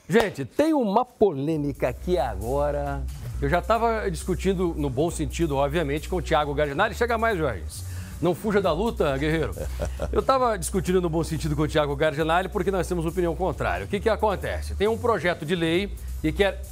Gente, tem uma polêmica aqui agora. Eu já estava discutindo, no bom sentido, obviamente, com o Thiago Garginali. Chega mais, Jorge. Não fuja da luta, guerreiro. Eu estava discutindo no bom sentido com o Thiago Garginali porque nós temos opinião contrária. O que acontece? Tem um projeto de lei que quer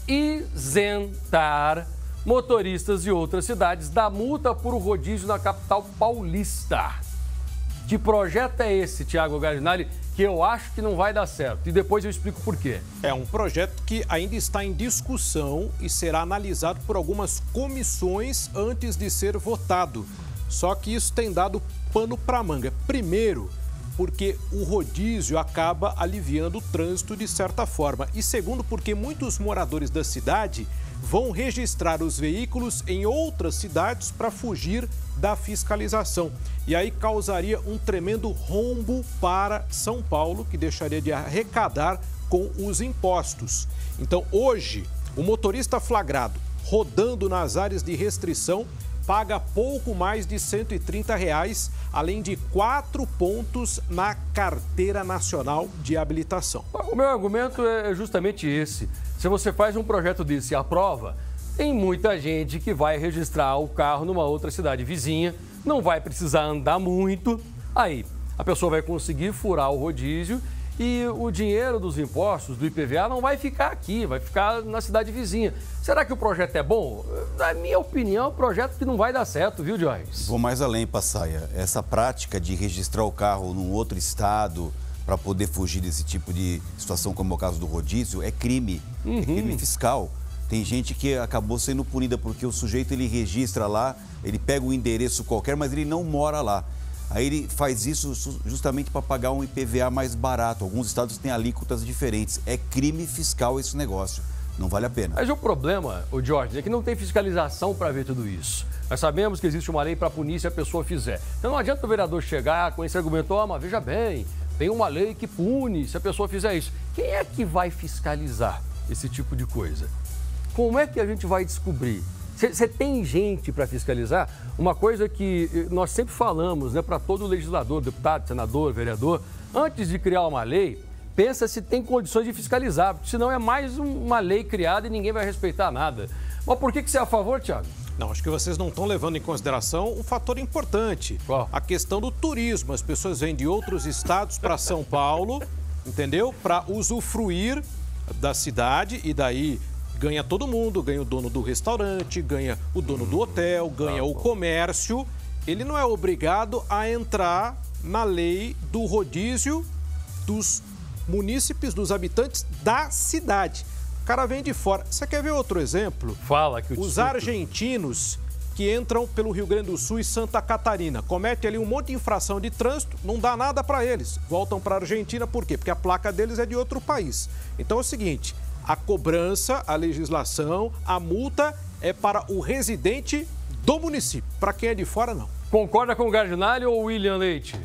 isentar motoristas de outras cidades da multa por rodízio na capital paulista. Que projeto é esse, Thiago Garginali, que eu acho que não vai dar certo? E depois eu explico por quê. É um projeto que ainda está em discussão e será analisado por algumas comissões antes de ser votado. Só que isso tem dado pano para manga. Primeiro, porque o rodízio acaba aliviando o trânsito de certa forma. E segundo, porque muitos moradores da cidade vão registrar os veículos em outras cidades para fugir da fiscalização. E aí causaria um tremendo rombo para São Paulo, que deixaria de arrecadar com os impostos. Então, hoje, o motorista flagrado rodando nas áreas de restrição paga pouco mais de R$ 130, além de 4 pontos na Carteira Nacional de Habilitação. O meu argumento é justamente esse. Se você faz um projeto desse e aprova, tem muita gente que vai registrar o carro numa outra cidade vizinha, não vai precisar andar muito, aí a pessoa vai conseguir furar o rodízio e o dinheiro dos impostos, do IPVA, não vai ficar aqui, vai ficar na cidade vizinha. Será que o projeto é bom? Na minha opinião, é um projeto que não vai dar certo, viu, Jorge? Vou mais além, Passaia. Essa prática de registrar o carro num outro estado para poder fugir desse tipo de situação, como é o caso do rodízio, é crime. É crime fiscal. Tem gente que acabou sendo punida porque o sujeito ele registra lá, ele pega um endereço qualquer, mas ele não mora lá. Aí ele faz isso justamente para pagar um IPVA mais barato. Alguns estados têm alíquotas diferentes. É crime fiscal esse negócio. Não vale a pena. Mas o problema, o Jorge, é que não tem fiscalização para ver tudo isso. Nós sabemos que existe uma lei para punir se a pessoa fizer. Então não adianta o vereador chegar com esse argumento, mas veja bem, tem uma lei que pune se a pessoa fizer isso. Quem é que vai fiscalizar esse tipo de coisa? Como é que a gente vai descobrir? Você tem gente para fiscalizar? Uma coisa que nós sempre falamos, né, para todo legislador, deputado, senador, vereador, antes de criar uma lei, pensa se tem condições de fiscalizar, porque senão é mais uma lei criada e ninguém vai respeitar nada. Mas por que você é a favor, Thiago? Não, acho que vocês não estão levando em consideração um fator importante. Qual? A questão do turismo. As pessoas vêm de outros estados para São Paulo, entendeu? Para usufruir da cidade e daí ganha todo mundo, ganha o dono do restaurante, ganha o dono do hotel, ganha o comércio. Ele não é obrigado a entrar na lei do rodízio dos munícipes, dos habitantes da cidade. O cara vem de fora. Você quer ver outro exemplo? Fala que os argentinos que entram pelo Rio Grande do Sul e Santa Catarina cometem ali um monte de infração de trânsito, não dá nada para eles. Voltam para a Argentina, por quê? Porque a placa deles é de outro país. Então é o seguinte, a cobrança, a legislação, a multa é para o residente do município. Para quem é de fora, não. Concorda com o Garginali ou o William Leite?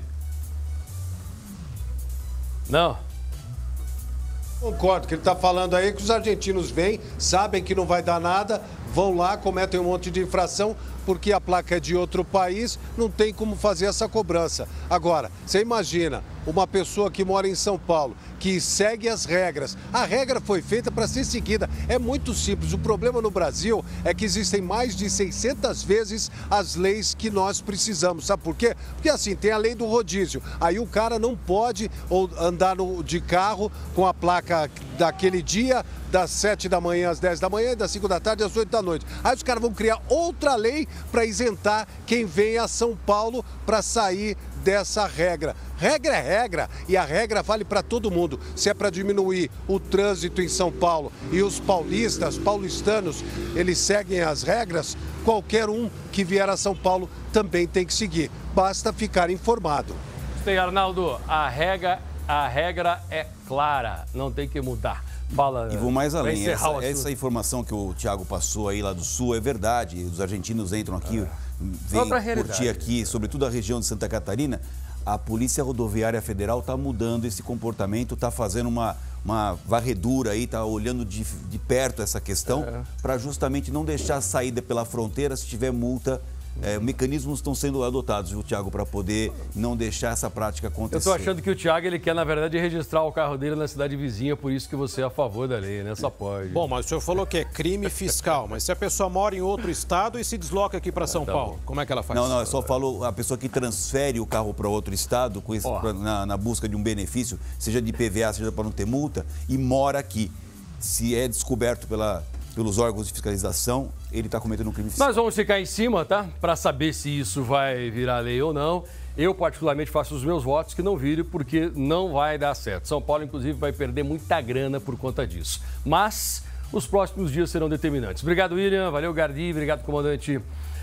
Não. Concordo, que ele está falando aí que os argentinos vêm, sabem que não vai dar nada, vão lá, cometem um monte de infração, porque a placa é de outro país, não tem como fazer essa cobrança. Agora, você imagina uma pessoa que mora em São Paulo, que segue as regras. A regra foi feita para ser seguida. É muito simples. O problema no Brasil é que existem mais de 600 vezes as leis que nós precisamos. Sabe por quê? Porque assim, tem a lei do rodízio. Aí o cara não pode andar de carro com a placa daquele dia, das 7 da manhã às 10 da manhã e das 5 da tarde às 8 da noite. Aí os caras vão criar outra lei para isentar quem vem a São Paulo para sair dessa regra. Regra é regra e a regra vale para todo mundo. Se é para diminuir o trânsito em São Paulo e os paulistanos, eles seguem as regras, qualquer um que vier a São Paulo também tem que seguir. Basta ficar informado. Tem, Arnaldo, a regra é clara, não tem que mudar. Fala, e vou mais além, essa informação que o Thiago passou aí lá do Sul é verdade. Os argentinos entram aqui, vêm curtir aqui, sobretudo a região de Santa Catarina. A Polícia Rodoviária Federal está mudando esse comportamento, está fazendo uma varredura aí, está olhando de perto essa questão para justamente não deixar a saída pela fronteira. Se tiver multa, mecanismos estão sendo adotados, viu, Tiago, para poder não deixar essa prática acontecer. Eu estou achando que o Tiago, ele quer, na verdade, registrar o carro dele na cidade vizinha, por isso que você é a favor da lei, né? Só pode. Bom, mas o senhor falou que é crime fiscal, mas se a pessoa mora em outro estado e se desloca aqui para São Paulo, como é que ela faz? Não, eu só falo a pessoa que transfere o carro para outro estado com esse, na busca de um benefício, seja de IPVA, seja para não ter multa, e mora aqui. Se é descoberto pelos órgãos de fiscalização, ele está cometendo um crime fiscal. Nós vamos ficar em cima, tá? Para saber se isso vai virar lei ou não. Eu, particularmente, faço os meus votos que não vire, porque não vai dar certo. São Paulo, inclusive, vai perder muita grana por conta disso. Mas os próximos dias serão determinantes. Obrigado, William. Valeu, Gardi. Obrigado, comandante